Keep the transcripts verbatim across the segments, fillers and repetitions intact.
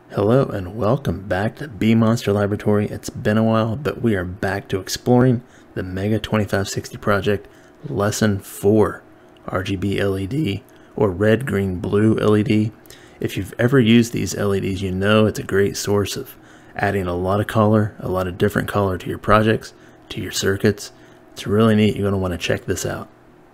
Hello and welcome back to Bee Monster Laboratory. It's been a while, but we are back to exploring the Mega twenty-five sixty project, Lesson four, R G B L E D, or Red, Green, Blue L E D. If you've ever used these L E Ds, you know it's a great source of adding a lot of color, a lot of different color to your projects, to your circuits. It's really neat. You're going to want to check this out.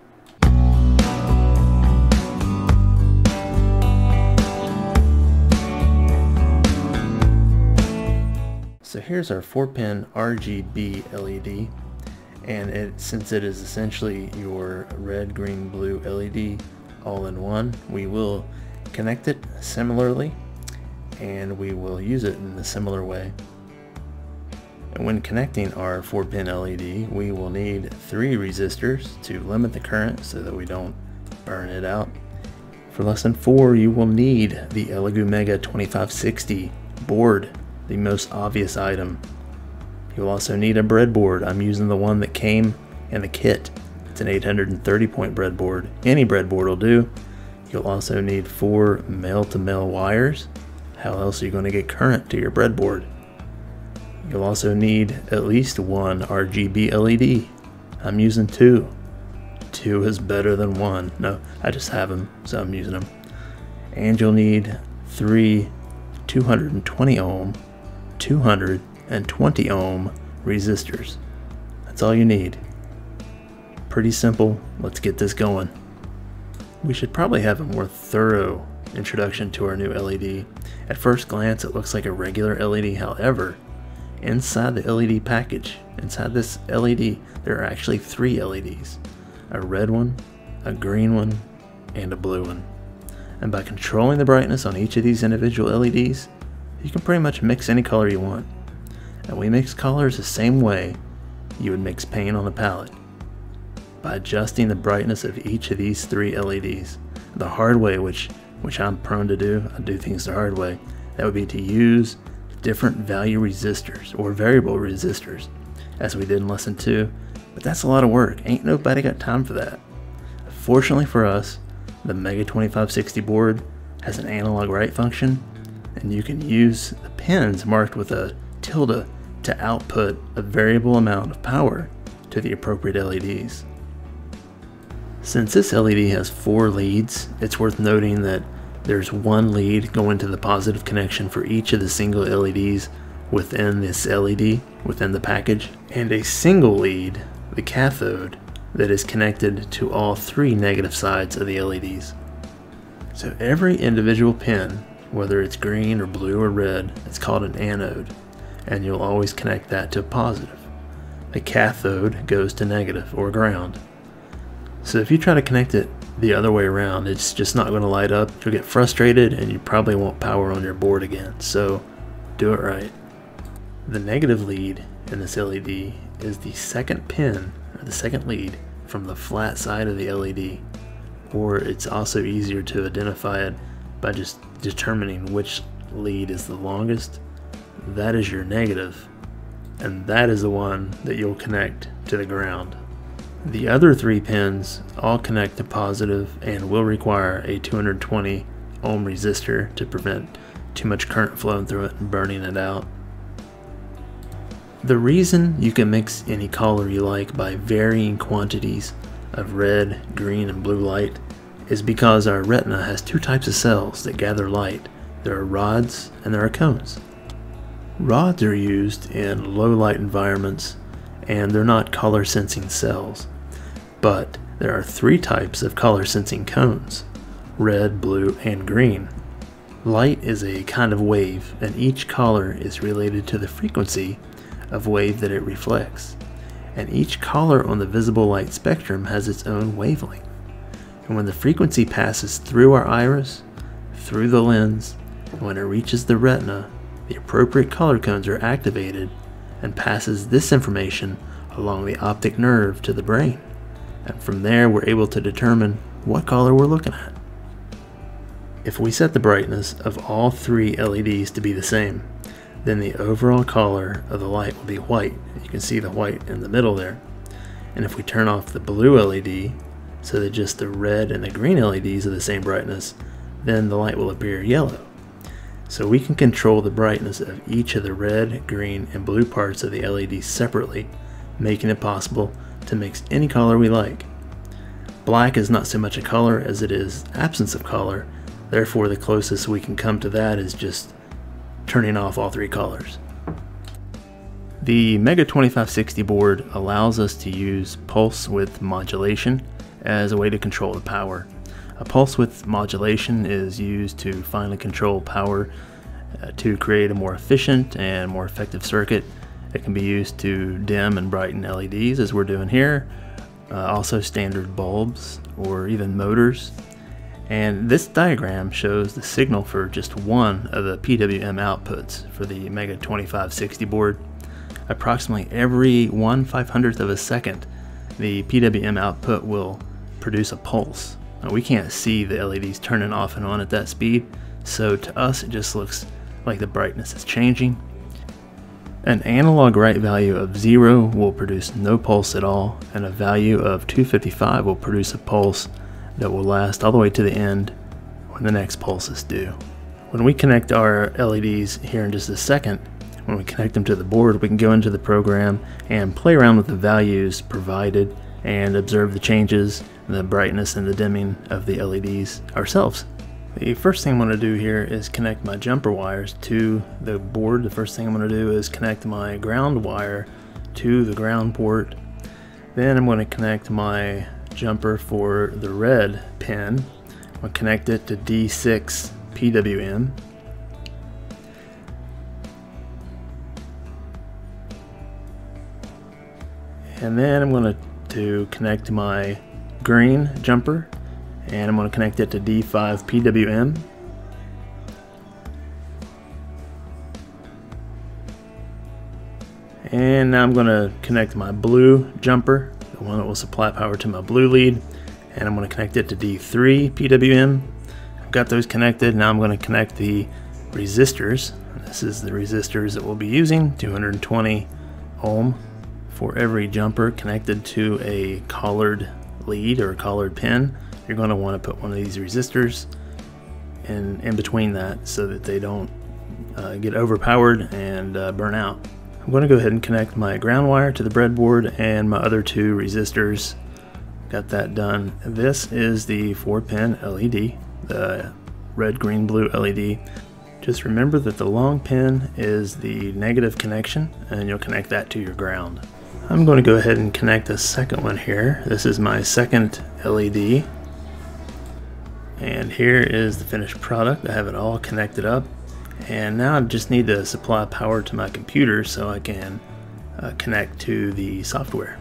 So here's our four pin R G B L E D, and it, since it is essentially your red, green, blue L E D all in one, we will connect it similarly and we will use it in a similar way. And when connecting our four pin L E D, we will need three resistors to limit the current so that we don't burn it out. For lesson four, you will need the Elegoo Mega twenty-five sixty board, the most obvious item. You'll also need a breadboard. I'm using the one that came in the kit. It's an eight hundred thirty point breadboard. Any breadboard will do. You'll also need four male-to-male wires. How else are you going to get current to your breadboard? You'll also need at least one R G B L E D. I'm using two. Two is better than one. No, I just have them, so I'm using them. And you'll need three two hundred twenty ohm, two hundred twenty ohm resistors. That's all you need. Pretty simple. Let's get this going. We should probably have a more thorough introduction to our new L E D. At first glance, it looks like a regular L E D. However, inside the L E D package, inside this L E D, there are actually three L E Ds. A red one, a green one, and a blue one. And by controlling the brightness on each of these individual L E Ds, you can pretty much mix any color you want. And we mix colors the same way you would mix paint on a palette, by adjusting the brightness of each of these three L E Ds. The hard way, which which I'm prone to do, I do things the hard way, that would be to use different value resistors or variable resistors, as we did in lesson two. But that's a lot of work. Ain't nobody got time for that. Fortunately for us, the Mega twenty-five sixty board has an analog write function, and you can use the pins marked with a tilde to output a variable amount of power to the appropriate L E Ds. Since this L E D has four leads, it's worth noting that there's one lead going to the positive connection for each of the single L E Ds within this L E D, within the package, and a single lead, the cathode, that is connected to all three negative sides of the L E Ds. So every individual pin, whether it's green or blue or red, it's called an anode, and you'll always connect that to positive. The cathode goes to negative or ground. So if you try to connect it the other way around, it's just not going to light up. You'll get frustrated and you probably won't power on your board again. So do it right. The negative lead in this L E D is the second pin, or the second lead, from the flat side of the L E D. Or it's also easier to identify it by just determining which lead is the longest. That is your negative, and that is the one that you'll connect to the ground. The other three pins all connect to positive and will require a two hundred twenty ohm resistor to prevent too much current flowing through it and burning it out. The reason you can mix any color you like by varying quantities of red, green, and blue light is because our retina has two types of cells that gather light. There are rods and there are cones. Rods are used in low light environments, and they're not color sensing cells. But there are three types of color sensing cones: red, blue, and green. Light is a kind of wave, and each color is related to the frequency of wave that it reflects. And each color on the visible light spectrum has its own wavelength. And when the frequency passes through our iris, through the lens, and when it reaches the retina, the appropriate color cones are activated and passes this information along the optic nerve to the brain. And from there, we're able to determine what color we're looking at. If we set the brightness of all three L E Ds to be the same, then the overall color of the light will be white. You can see the white in the middle there. And if we turn off the blue L E D so that just the red and the green L E Ds are the same brightness, then the light will appear yellow. So we can control the brightness of each of the red, green, and blue parts of the L E D separately, making it possible to mix any color we like. Black is not so much a color as it is absence of color, therefore the closest we can come to that is just turning off all three colors. The Mega twenty-five sixty board allows us to use Pulse Width Modulation as a way to control the power. A Pulse Width Modulation is used to finely control power uh, to create a more efficient and more effective circuit. It can be used to dim and brighten L E Ds as we're doing here, uh, also standard bulbs or even motors. And this diagram shows the signal for just one of the P W M outputs for the Mega twenty-five sixty board. Approximately every one five hundredth of a second, the P W M output will produce a pulse. Now, we can't see the L E Ds turning off and on at that speed, so to us it just looks like the brightness is changing. An analog write value of zero will produce no pulse at all, and a value of two fifty-five will produce a pulse that will last all the way to the end when the next pulse is due. When we connect our L E Ds here in just a second, when we connect them to the board, we can go into the program and play around with the values provided and observe the changes, the brightness and the dimming of the L E Ds ourselves. The first thing I'm going to do here is connect my jumper wires to the board. The first thing I'm going to do is connect my ground wire to the ground port. Then I'm going to connect my jumper for the red pin. I'm going to connect it to D six P W M. And then I'm going to, to connect my green jumper, and I'm going to connect it to D five P W M. And now I'm going to connect my blue jumper, the one that will supply power to my blue lead, and I'm going to connect it to D three P W M. I've got those connected. Now I'm going to connect the resistors. This is the resistors that we'll be using, two hundred twenty ohm for every jumper connected to a collared lead or a collared pin. You're going to want to put one of these resistors in, in between that so that they don't uh, get overpowered and uh, burn out. I'm going to go ahead and connect my ground wire to the breadboard and my other two resistors. Got that done. This is the four pin L E D, the red, green, blue L E D. Just remember that the long pin is the negative connection, and you'll connect that to your ground. I'm going to go ahead and connect a second one here. This is my second L E D. And here is the finished product. I have it all connected up. And now I just need to supply power to my computer so I can uh, connect to the software.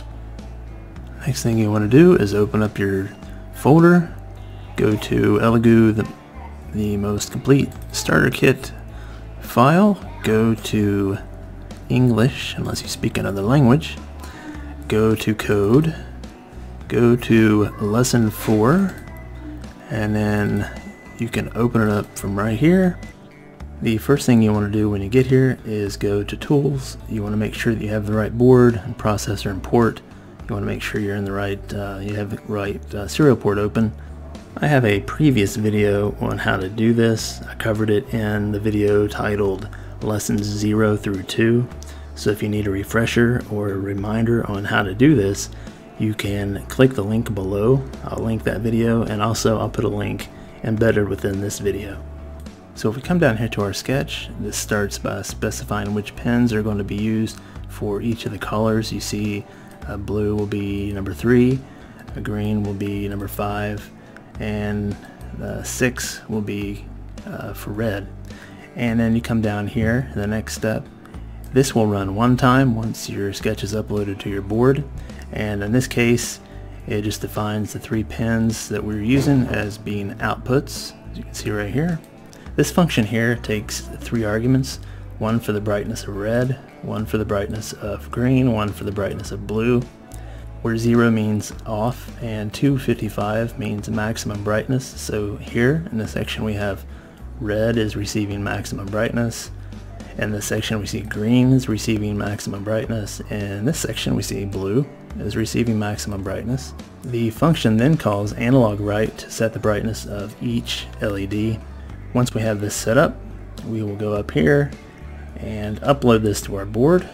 Next thing you want to do is open up your folder, go to Elegoo, the, the most complete starter kit file, go to English, unless you speak another language, go to code, go to lesson four, and then you can open it up from right here. The first thing you want to do when you get here is go to tools. You want to make sure that you have the right board and processor and port. You want to make sure you're in the right, uh, you have the right uh, serial port open. I have a previous video on how to do this. I covered it in the video titled Lessons zero through two. So if you need a refresher or a reminder on how to do this, you can click the link below. I'll link that video, and also I'll put a link embedded within this video. So if we come down here to our sketch, this starts by specifying which pins are going to be used for each of the colors. You see uh, blue will be number three, uh, green will be number five, and uh, six will be uh, for red. And then you come down here, the next step. This will run one time once your sketch is uploaded to your board, and in this case it just defines the three pins that we're using as being outputs, as you can see right here. This function here takes three arguments, one for the brightness of red, one for the brightness of green, one for the brightness of blue, where zero means off and two fifty-five means maximum brightness. So here in this section we have red is receiving maximum brightness. In this section we see green is receiving maximum brightness. In this section we see blue is receiving maximum brightness. The function then calls analog write to set the brightness of each L E D. Once we have this set up, we will go up here and upload this to our board.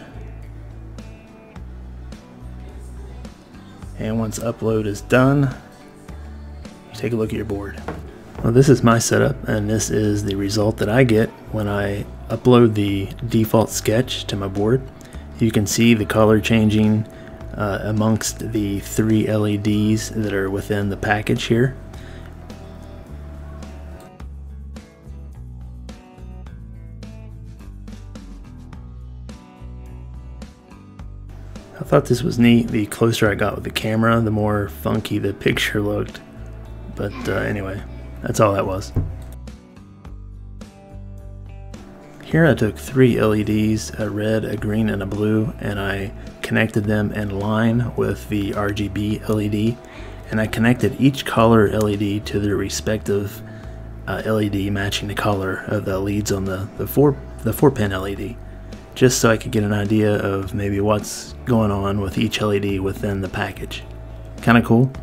And once upload is done, take a look at your board. Well, this is my setup, and this is the result that I get when I upload the default sketch to my board. You can see the color changing uh, amongst the three L E Ds that are within the package here. I thought this was neat. The closer I got with the camera, the more funky the picture looked. But uh, anyway, that's all that was. Here I took three L E Ds, a red, a green, and a blue, and I connected them in line with the R G B L E D, and I connected each color L E D to their respective uh, L E D matching the color of the leads on the, the four the four pin L E D, just so I could get an idea of maybe what's going on with each L E D within the package. Kind of cool.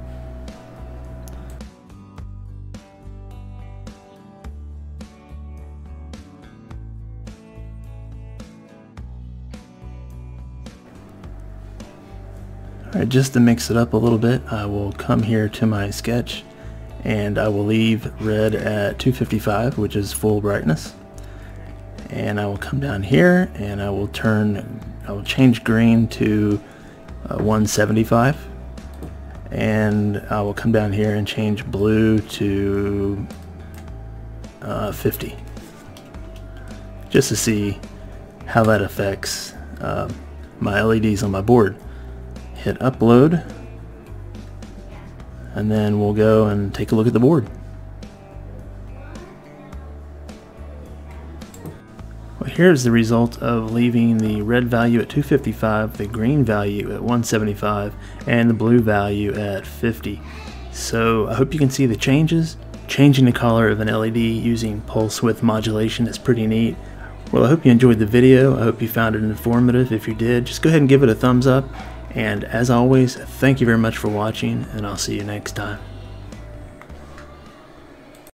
Alright, just to mix it up a little bit, I will come here to my sketch and I will leave red at two fifty-five, which is full brightness. And I will come down here and I will turn, I will change green to uh, one seventy-five. And I will come down here and change blue to uh, fifty. Just to see how that affects uh, my L E Ds on my board. Hit upload, and then we'll go and take a look at the board. Well, here's the result of leaving the red value at two fifty-five, the green value at one seventy-five, and the blue value at fifty. So I hope you can see the changes. Changing the color of an L E D using pulse width modulation is pretty neat. Well, I hope you enjoyed the video. I hope you found it informative. If you did, just go ahead and give it a thumbs up. And as always, thank you very much for watching, and I'll see you next time.